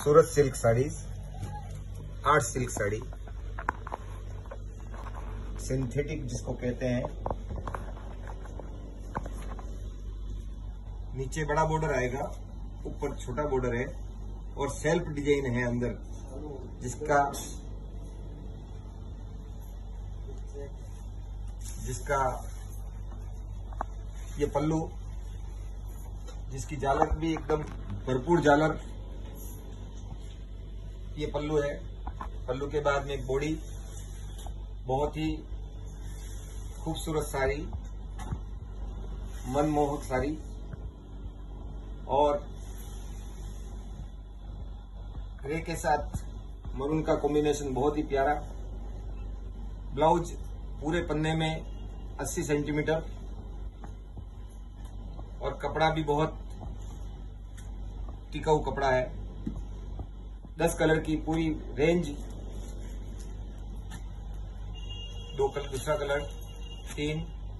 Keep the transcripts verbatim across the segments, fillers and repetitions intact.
सूरत silk sari, art silk sari, synthetic जिसको कहते हैं। नीचे बड़ा बॉर्डर आएगा, ऊपर छोटा बॉर्डर है और सेल्फ डिजाइन है अंदर, जिसका जिसका ये पल्लू, जिसकी झालर भी एकदम भरपूर झालर, ये पल्लू है। पल्लू के बाद में एक बॉडी, बहुत ही खूबसूरत साड़ी, मनमोहक साड़ी, और ग्रे के साथ मरून का कॉम्बिनेशन बहुत ही प्यारा। ब्लाउज पूरे पन्ने में अस्सी सेंटीमीटर और कपड़ा भी बहुत टिकाऊ कपड़ा है। दस कलर की पूरी रेंज, दो कलर, दूसरा कलर, तीन,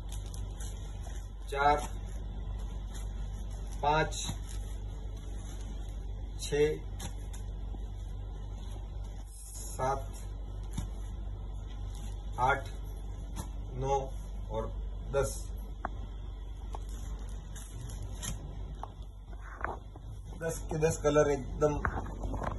चार, पांच, छ, सात, आठ, नौ और दस। दस के दस कलर एकदम